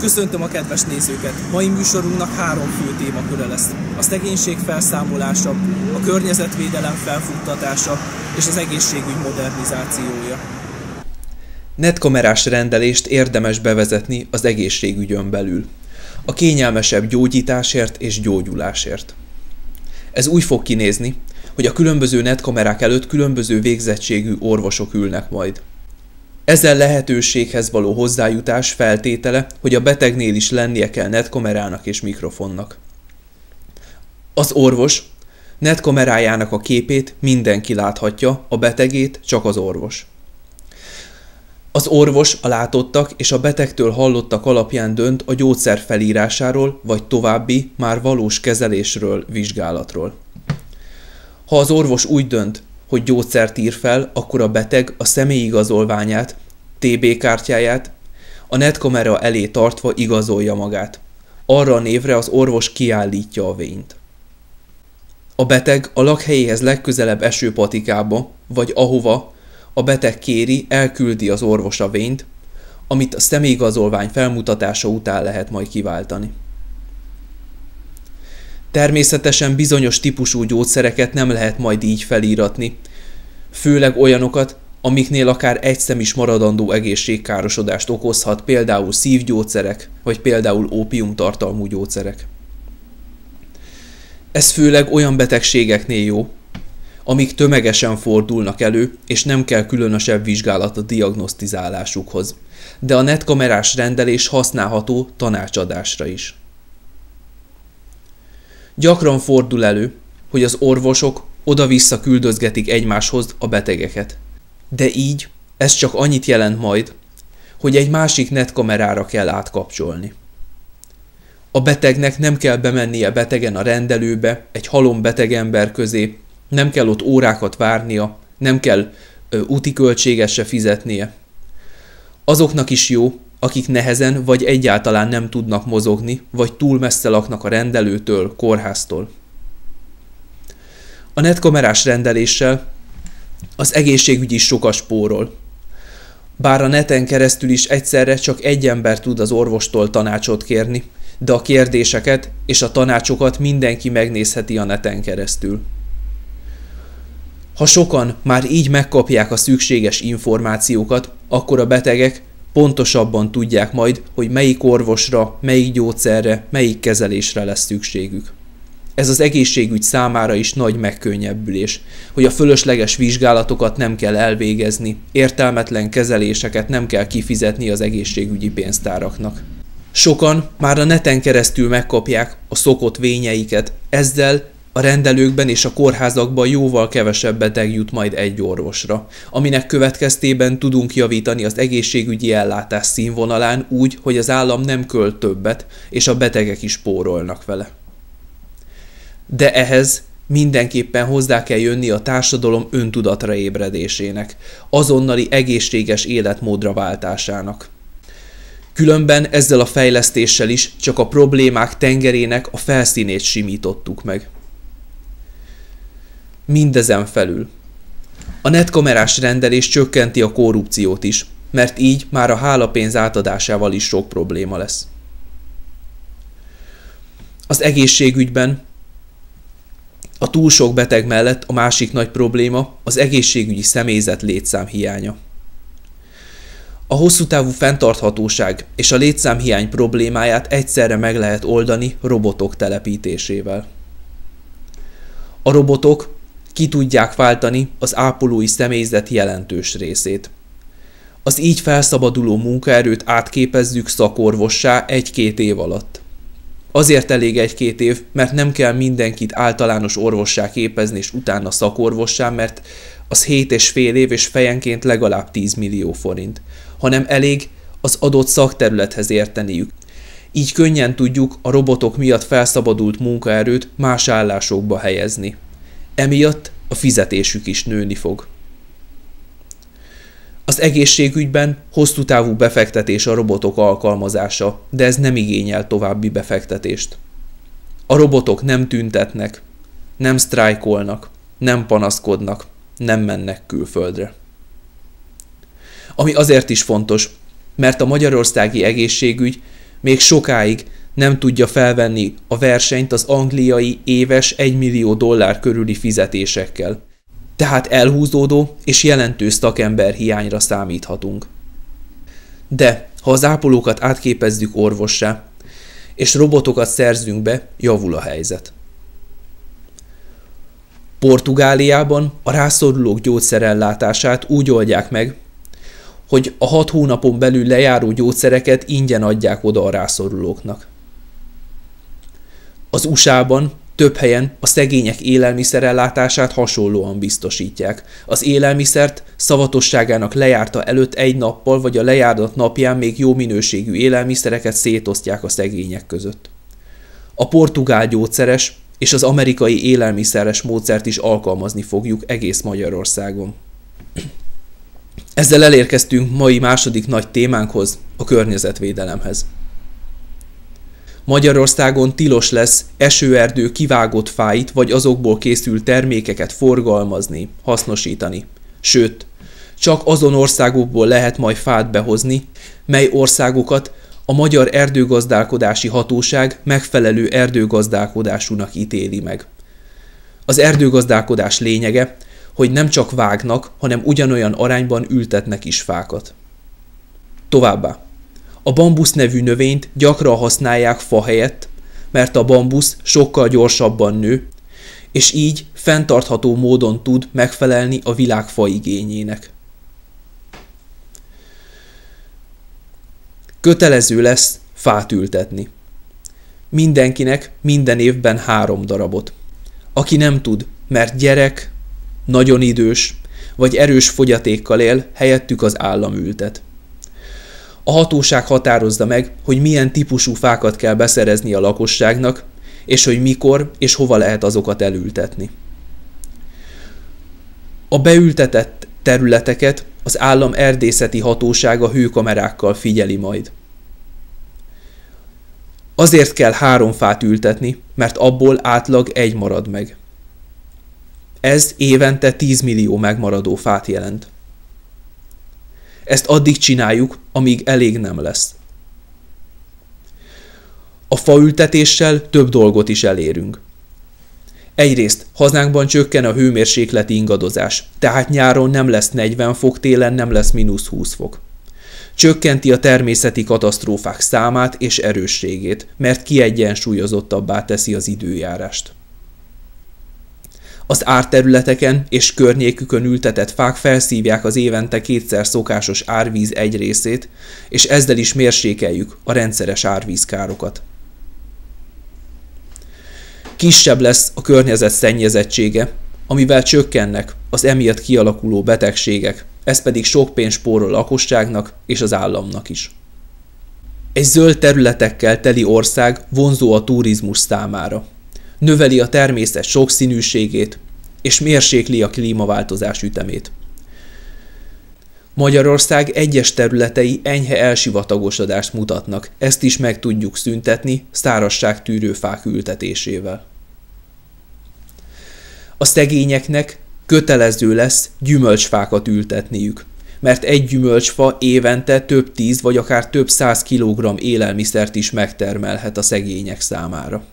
Köszöntöm a kedves nézőket! Mai műsorunknak 3 fő témaköre lesz. A szegénység felszámolása, a környezetvédelem felfuttatása és az egészségügy modernizációja. Netkamerás rendelést érdemes bevezetni az egészségügyön belül. A kényelmesebb gyógyításért és gyógyulásért. Ez úgy fog kinézni, hogy a különböző netkamerák előtt különböző végzettségű orvosok ülnek majd. Ezen lehetőséghez való hozzájutás feltétele, hogy a betegnél is lennie kell netkamerának és mikrofonnak. Az orvos netkamerájának a képét mindenki láthatja, a betegét csak az orvos. Az orvos a látottak és a betegtől hallottak alapján dönt a gyógyszer felírásáról vagy további, már valós kezelésről, vizsgálatról. Ha az orvos úgy dönt, hogy gyógyszert ír fel, akkor a beteg a személyigazolványát, TB kártyáját a netkamera elé tartva igazolja magát. Arra a névre az orvos kiállítja a vényt. A beteg a lakhelyéhez legközelebb eső patikába, vagy ahova a beteg kéri, elküldi az orvos a vényt, amit a személyigazolvány felmutatása után lehet majd kiváltani. Természetesen bizonyos típusú gyógyszereket nem lehet majd így felíratni, főleg olyanokat, amiknél akár egy szem is maradandó egészségkárosodást okozhat, például szívgyógyszerek, vagy például ópiumtartalmú gyógyszerek. Ez főleg olyan betegségeknél jó, amik tömegesen fordulnak elő, és nem kell különösebb vizsgálat a diagnosztizálásukhoz, de a netkamerás rendelés használható tanácsadásra is. Gyakran fordul elő, hogy az orvosok oda-vissza küldözgetik egymáshoz a betegeket. De így ez csak annyit jelent majd, hogy egy másik netkamerára kell átkapcsolni. A betegnek nem kell bemennie betegen a rendelőbe, egy halom beteg ember közé, nem kell ott órákat várnia, nem kell úti költséget se fizetnie. Azoknak is jó, akik nehezen vagy egyáltalán nem tudnak mozogni, vagy túl messze laknak a rendelőtől, kórháztól. A netkamerás rendeléssel az egészségügy is sokat spórol. Bár a neten keresztül is egyszerre csak egy ember tud az orvostól tanácsot kérni, de a kérdéseket és a tanácsokat mindenki megnézheti a neten keresztül. Ha sokan már így megkapják a szükséges információkat, akkor a betegek pontosabban tudják majd, hogy melyik orvosra, melyik gyógyszerre, melyik kezelésre lesz szükségük. Ez az egészségügy számára is nagy megkönnyebbülés, hogy a fölösleges vizsgálatokat nem kell elvégezni, értelmetlen kezeléseket nem kell kifizetni az egészségügyi pénztáraknak. Sokan már a neten keresztül megkapják a szokott vényeiket, ezzel a rendelőkben és a kórházakban jóval kevesebb beteg jut majd egy orvosra, aminek következtében tudunk javítani az egészségügyi ellátás színvonalán úgy, hogy az állam nem költ többet, és a betegek is spórolnak vele. De ehhez mindenképpen hozzá kell jönni a társadalom öntudatra ébredésének, azonnali egészséges életmódra váltásának. Különben ezzel a fejlesztéssel is csak a problémák tengerének a felszínét simítottuk meg. Mindezen felül. A netkamerás rendelés csökkenti a korrupciót is, mert így már a hálapénz átadásával is sok probléma lesz. Az egészségügyben a túl sok beteg mellett a másik nagy probléma az egészségügyi személyzet létszámhiánya. A hosszú távú fenntarthatóság és a létszámhiány problémáját egyszerre meg lehet oldani robotok telepítésével. A robotok ki tudják váltani az ápolói személyzet jelentős részét. Az így felszabaduló munkaerőt átképezzük szakorvossá 1-2 év alatt. Azért elég 1-2 év, mert nem kell mindenkit általános orvossá képezni és utána szakorvossá, mert az 7,5 év és fejenként legalább 10 millió forint, hanem elég az adott szakterülethez érteniük. Így könnyen tudjuk a robotok miatt felszabadult munkaerőt más állásokba helyezni. Emiatt a fizetésük is nőni fog. Az egészségügyben hosszú távú befektetés a robotok alkalmazása, de ez nem igényel további befektetést. A robotok nem tüntetnek, nem sztrájkolnak, nem panaszkodnak, nem mennek külföldre. Ami azért is fontos, mert a magyarországi egészségügy még sokáig nem tudja felvenni a versenyt az angliai éves $1 millió körüli fizetésekkel. Tehát elhúzódó és jelentős szakember hiányra számíthatunk. De ha az ápolókat átképezzük orvossá, és robotokat szerzünk be, javul a helyzet. Portugáliában a rászorulók gyógyszerellátását úgy oldják meg, hogy a 6 hónapon belül lejáró gyógyszereket ingyen adják oda a rászorulóknak. Az USA-ban több helyen a szegények élelmiszerellátását hasonlóan biztosítják. Az élelmiszert szavatosságának lejárta előtt 1 nappal vagy a lejárat napján még jó minőségű élelmiszereket szétosztják a szegények között. A portugál gyógyszeres és az amerikai élelmiszeres módszert is alkalmazni fogjuk egész Magyarországon. Ezzel elérkeztünk mai második nagy témánkhoz, a környezetvédelemhez. Magyarországon tilos lesz esőerdő kivágott fáit vagy azokból készült termékeket forgalmazni, hasznosítani. Sőt, csak azon országokból lehet majd fát behozni, mely országokat a Magyar Erdőgazdálkodási Hatóság megfelelő erdőgazdálkodásúnak ítéli meg. Az erdőgazdálkodás lényege, hogy nem csak vágnak, hanem ugyanolyan arányban ültetnek is fákat. Továbbá, a bambusz nevű növényt gyakran használják fa helyett, mert a bambusz sokkal gyorsabban nő, és így fenntartható módon tud megfelelni a világ faigényének. Kötelező lesz fát ültetni. Mindenkinek minden évben 3 darabot. Aki nem tud, mert gyerek, nagyon idős, vagy erős fogyatékkal él, helyettük az állam ültet. A hatóság határozza meg, hogy milyen típusú fákat kell beszerezni a lakosságnak, és hogy mikor és hova lehet azokat elültetni. A beültetett területeket az állam erdészeti hatósága hőkamerákkal figyeli majd. Azért kell 3 fát ültetni, mert abból átlag 1 marad meg. Ez évente 10 millió megmaradó fát jelent. Ezt addig csináljuk, amíg elég nem lesz. A faültetéssel több dolgot is elérünk. Egyrészt hazánkban csökken a hőmérsékleti ingadozás, tehát nyáron nem lesz 40 fok, télen nem lesz -20 fok. Csökkenti a természeti katasztrófák számát és erősségét, mert kiegyensúlyozottabbá teszi az időjárást. Az árterületeken és környékükön ültetett fák felszívják az évente 2-szer szokásos árvíz egy részét, és ezzel is mérsékeljük a rendszeres árvízkárokat. Kisebb lesz a környezet szennyezettsége, amivel csökkennek az emiatt kialakuló betegségek, ez pedig sok pénzt spórol a lakosságnak és az államnak is. Egy zöld területekkel teli ország vonzó a turizmus számára. Növeli a természet sokszínűségét, és mérsékli a klímaváltozás ütemét. Magyarország egyes területei enyhe elsivatagosodást mutatnak, ezt is meg tudjuk szüntetni szárazságtűrő fák ültetésével. A szegényeknek kötelező lesz gyümölcsfákat ültetniük, mert egy gyümölcsfa évente több 10 vagy akár több 100 kg élelmiszert is megtermelhet a szegények számára.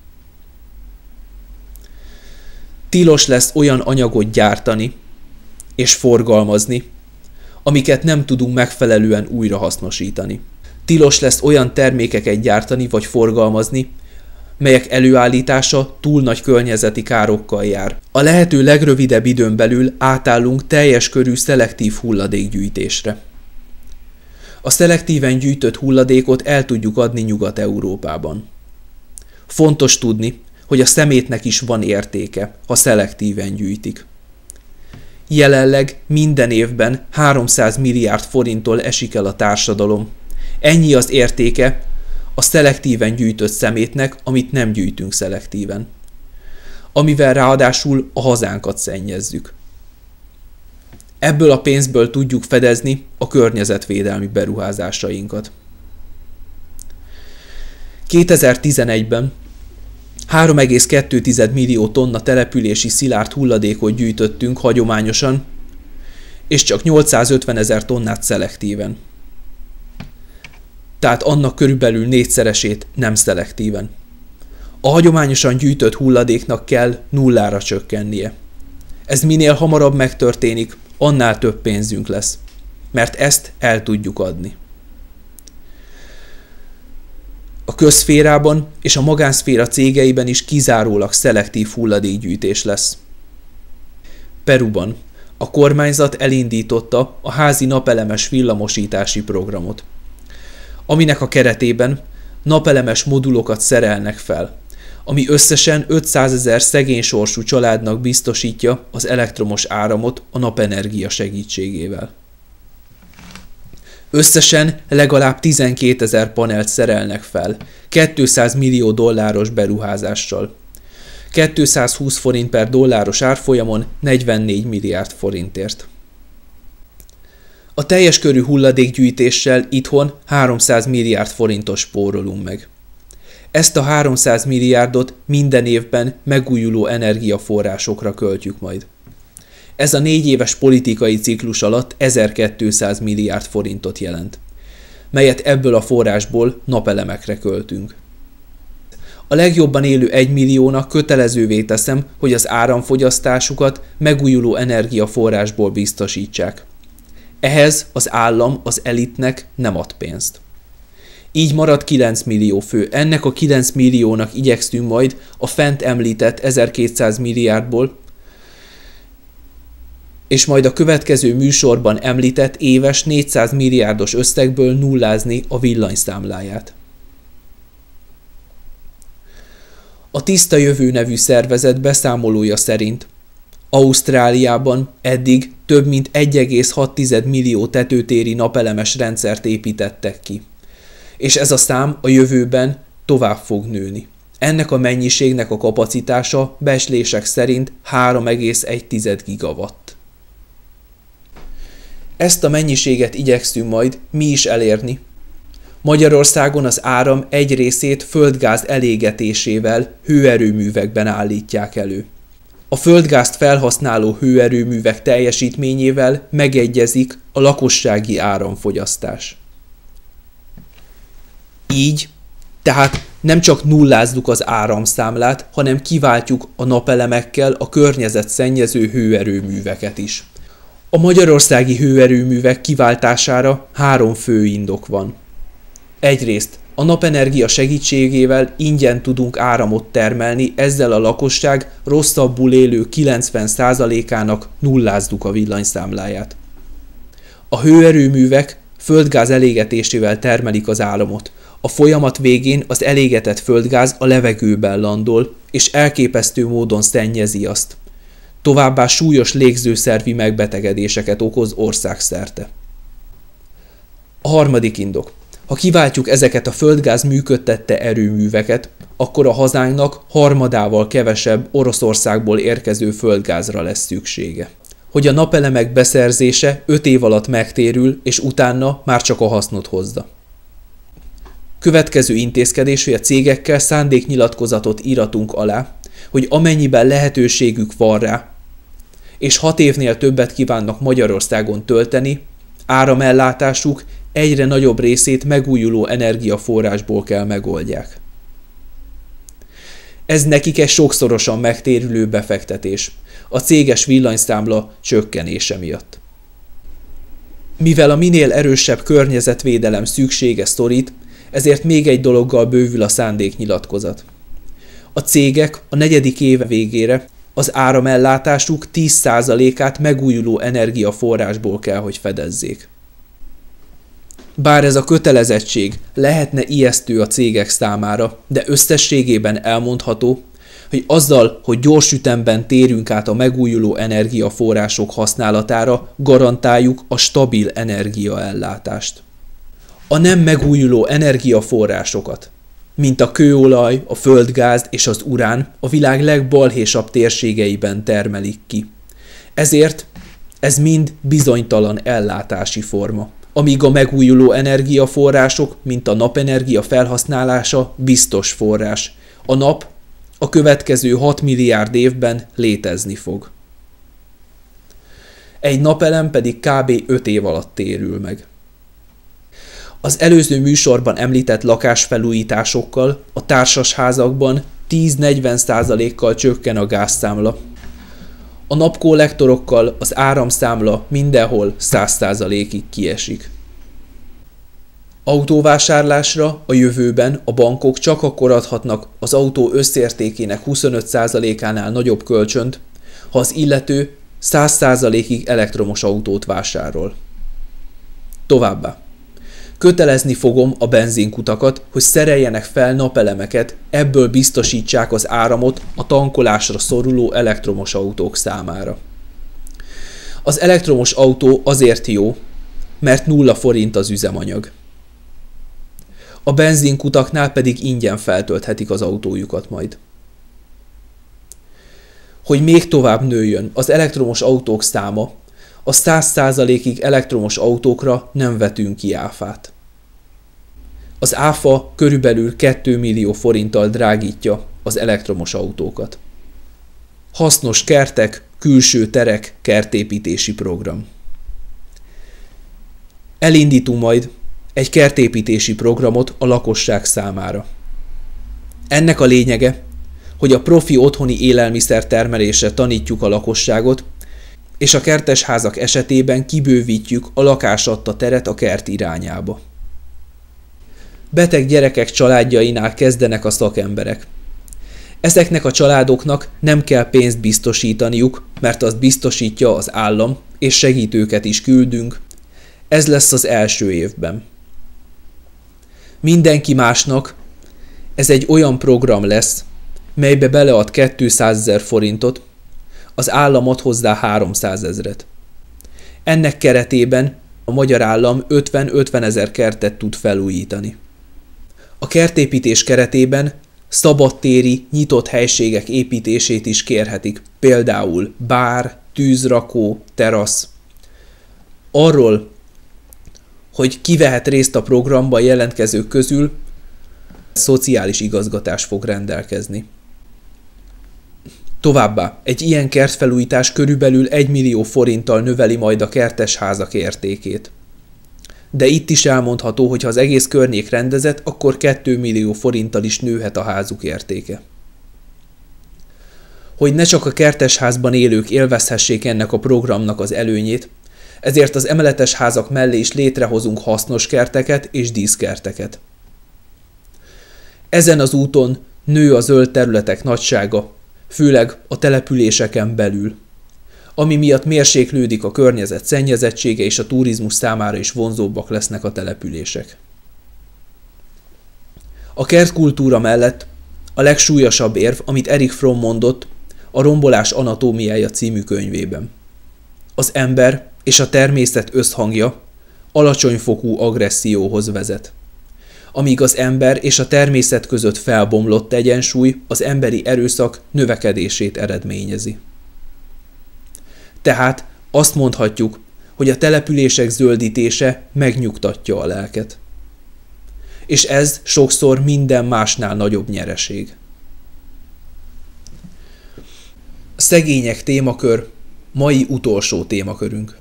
Tilos lesz olyan anyagot gyártani és forgalmazni, amiket nem tudunk megfelelően újrahasznosítani. Tilos lesz olyan termékeket gyártani vagy forgalmazni, melyek előállítása túl nagy környezeti károkkal jár. A lehető legrövidebb időn belül átállunk teljes körű szelektív hulladékgyűjtésre. A szelektíven gyűjtött hulladékot el tudjuk adni Nyugat-Európában. Fontos tudni, hogy a szemétnek is van értéke, ha szelektíven gyűjtik. Jelenleg minden évben 300 milliárd forinttól esik el a társadalom. Ennyi az értéke a szelektíven gyűjtött szemétnek, amit nem gyűjtünk szelektíven. Amivel ráadásul a hazánkat szennyezzük. Ebből a pénzből tudjuk fedezni a környezetvédelmi beruházásainkat. 2011-ben 3,2 millió tonna települési szilárd hulladékot gyűjtöttünk hagyományosan, és csak 850 000 tonnát szelektíven. tehát annak körülbelül 4-szeresét nem szelektíven. A hagyományosan gyűjtött hulladéknak kell nullára csökkennie. Ez minél hamarabb megtörténik, annál több pénzünk lesz, mert ezt el tudjuk adni. A közszférában és a magánszféra cégeiben is kizárólag szelektív hulladékgyűjtés lesz. Peruban a kormányzat elindította a házi napelemes villamosítási programot, aminek a keretében napelemes modulokat szerelnek fel, ami összesen 500 000 szegény sorsú családnak biztosítja az elektromos áramot a napenergia segítségével. Összesen legalább 12 000 panelt szerelnek fel, 200 millió dolláros beruházással. 220 forint per dolláros árfolyamon 44 milliárd forintért. A teljes körű hulladékgyűjtéssel itthon 300 milliárd forintos spórolunk meg. Ezt a 300 milliárdot minden évben megújuló energiaforrásokra költjük majd. Ez a 4 éves politikai ciklus alatt 1200 milliárd forintot jelent, melyet ebből a forrásból napelemekre költünk. A legjobban élő 1 milliónak kötelezővé teszem, hogy az áramfogyasztásukat megújuló energiaforrásból biztosítsák. Ehhez az állam az elitnek nem ad pénzt. Így marad 9 millió fő. Ennek a 9 milliónak igyekszünk majd a fent említett 1200 milliárdból, és majd a következő műsorban említett éves 400 milliárdos összegből nullázni a villanyszámláját. A Tiszta Jövő nevű szervezet beszámolója szerint Ausztráliában eddig több mint 1,6 millió tetőtéri napelemes rendszert építettek ki, és ez a szám a jövőben tovább fog nőni. Ennek a mennyiségnek a kapacitása becslések szerint 3,1 gigawatt. Ezt a mennyiséget igyekszünk majd mi is elérni. Magyarországon az áram egy részét földgáz elégetésével hőerőművekben állítják elő. A földgázt felhasználó hőerőművek teljesítményével megegyezik a lakossági áramfogyasztás. Így, tehát nem csak nullázzuk az áramszámlát, hanem kiváltjuk a napelemekkel a környezetszennyező hőerőműveket is. A magyarországi hőerőművek kiváltására 3 fő indok van. Egyrészt a napenergia segítségével ingyen tudunk áramot termelni, ezzel a lakosság rosszabbul élő 90%-ának nullázzuk a villanyszámláját. A hőerőművek földgáz elégetésével termelik az áramot. A folyamat végén az elégetett földgáz a levegőben landol, és elképesztő módon szennyezi azt. Továbbá súlyos légzőszervi megbetegedéseket okoz országszerte. A harmadik indok. Ha kiváltjuk ezeket a földgáz működtette erőműveket, akkor a hazánknak harmadával kevesebb Oroszországból érkező földgázra lesz szüksége. Hogy a napelemek beszerzése 5 év alatt megtérül, és utána már csak a hasznot hozza. Következő intézkedés, hogy a cégekkel szándéknyilatkozatot íratunk alá, hogy amennyiben lehetőségük van rá, és 6 évnél többet kívánnak Magyarországon tölteni, áramellátásuk egyre nagyobb részét megújuló energiaforrásból kell megoldják. Ez nekik egy sokszorosan megtérülő befektetés, a céges villanyszámla csökkenése miatt. Mivel a minél erősebb környezetvédelem szüksége szorít, ezért még egy dologgal bővül a szándéknyilatkozat. A cégek a 4. év végére az áramellátásuk 10%-át megújuló energiaforrásból kell, hogy fedezzék. Bár ez a kötelezettség lehetne ijesztő a cégek számára, de összességében elmondható, hogy azzal, hogy gyors ütemben térünk át a megújuló energiaforrások használatára, garantáljuk a stabil energiaellátást. A nem megújuló energiaforrásokat, mint a kőolaj, a földgáz és az urán a világ legbalhésabb térségeiben termelik ki. Ezért ez mind bizonytalan ellátási forma, amíg a megújuló energiaforrások, mint a napenergia felhasználása biztos forrás. A nap a következő 6 milliárd évben létezni fog. Egy napelem pedig kb. 5 év alatt térül meg. Az előző műsorban említett lakásfelújításokkal a társasházakban 10-40%-kal csökken a gázszámla. A napkollektorokkal az áramszámla mindenhol 100%-ig kiesik. Autóvásárlásra a jövőben a bankok csak akkor adhatnak az autó összértékének 25%-ánál nagyobb kölcsönt, ha az illető 100%-ig elektromos autót vásárol. Továbbá. Kötelezni fogom a benzinkutakat, hogy szereljenek fel napelemeket, ebből biztosítsák az áramot a tankolásra szoruló elektromos autók számára. Az elektromos autó azért jó, mert 0 forint az üzemanyag. A benzinkutaknál pedig ingyen feltölthetik az autójukat majd. Hogy még tovább nőjön az elektromos autók száma, a 100%-ig elektromos autókra nem vetünk ki áfát. Az áfa körülbelül 2 millió forinttal drágítja az elektromos autókat. Hasznos kertek, külső terek, kertépítési program. Elindítunk majd egy kertépítési programot a lakosság számára. Ennek a lényege, hogy a profi otthoni élelmiszertermelésre tanítjuk a lakosságot, és a kertesházak esetében kibővítjük a lakásadta teret a kert irányába. Beteg gyerekek családjainál kezdenek a szakemberek. Ezeknek a családoknak nem kell pénzt biztosítaniuk, mert azt biztosítja az állam, és segítőket is küldünk. Ez lesz az első évben. Mindenki másnak ez egy olyan program lesz, melybe belead 200 000 forintot, az állam ad hozzá 300 000. Ennek keretében a magyar állam 50-50 000 kertet tud felújítani. A kertépítés keretében szabadtéri, nyitott helységek építését is kérhetik, például bár, tűzrakó, terasz. Arról, hogy ki vehet részt a programban jelentkezők közül, szociális igazgatás fog rendelkezni. Továbbá egy ilyen kertfelújítás körülbelül 1 millió forinttal növeli majd a kertesházak értékét. De itt is elmondható, hogy ha az egész környék rendezett, akkor 2 millió forinttal is nőhet a házuk értéke. Hogy ne csak a kertesházban élők élvezhessék ennek a programnak az előnyét, ezért az emeletes házak mellé is létrehozunk hasznos kerteket és díszkerteket. Ezen az úton nő a zöld területek nagysága, főleg a településeken belül, ami miatt mérséklődik a környezet szennyezettsége és a turizmus számára is vonzóbbak lesznek a települések. A kertkultúra mellett a legsúlyosabb érv, amit Erich Fromm mondott a Rombolás anatómiája című könyvében. Az ember és a természet összhangja alacsony fokú agresszióhoz vezet. Amíg az ember és a természet között felbomlott egyensúly az emberi erőszak növekedését eredményezi. Tehát azt mondhatjuk, hogy a települések zöldítése megnyugtatja a lelket. És ez sokszor minden másnál nagyobb nyereség. A szegények témakör mai utolsó témakörünk.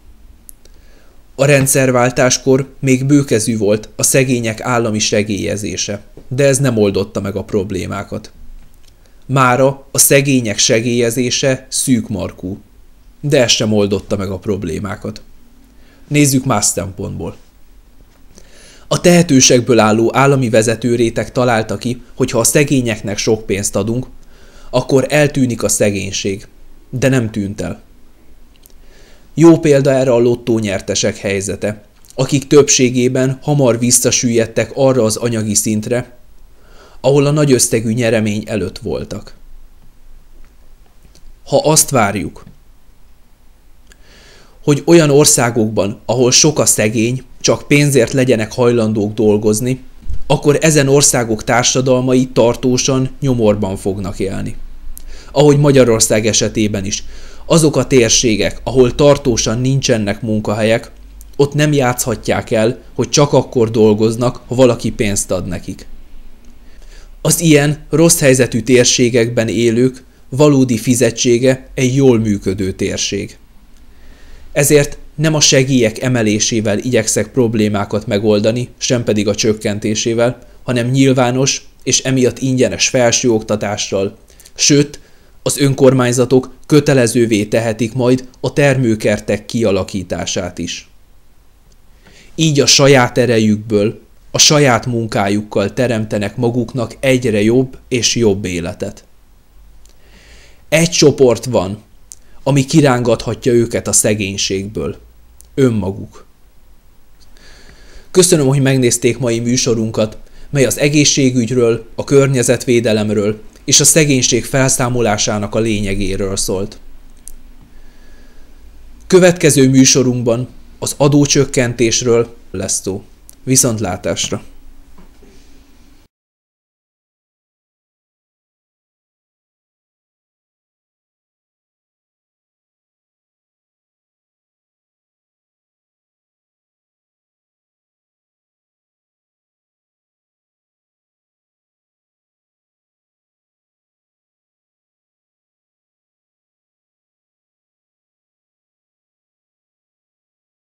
A rendszerváltáskor még bőkezű volt a szegények állami segélyezése, de ez nem oldotta meg a problémákat. Mára a szegények segélyezése szűkmarkú, de ez sem oldotta meg a problémákat. Nézzük más szempontból. A tehetősekből álló állami vezetőréteg találta ki, hogy ha a szegényeknek sok pénzt adunk, akkor eltűnik a szegénység, de nem tűnt el. Jó példa erre a lottónyertesek helyzete, akik többségében hamar visszasüllyedtek arra az anyagi szintre, ahol a nagy összegű nyeremény előtt voltak. Ha azt várjuk, hogy olyan országokban, ahol sok a szegény, csak pénzért legyenek hajlandók dolgozni, akkor ezen országok társadalmai tartósan nyomorban fognak élni. Ahogy Magyarország esetében is, azok a térségek, ahol tartósan nincsenek munkahelyek, ott nem játszhatják el, hogy csak akkor dolgoznak, ha valaki pénzt ad nekik. Az ilyen rossz helyzetű térségekben élők valódi fizetsége egy jól működő térség. Ezért nem a segélyek emelésével igyekszek problémákat megoldani, sem pedig a csökkentésével, hanem nyilvános és emiatt ingyenes felsőoktatással, sőt, az önkormányzatok kötelezővé tehetik majd a termőkertek kialakítását is. Így a saját erejükből, a saját munkájukkal teremtenek maguknak egyre jobb és jobb életet. Egy csoport van, ami kirángathatja őket a szegénységből. Önmaguk. Köszönöm, hogy megnézték mai műsorunkat, mely az egészségügyről, a környezetvédelemről és a szegénység felszámolásának a lényegéről szólt. Következő műsorunkban az adócsökkentésről lesz szó. Viszontlátásra!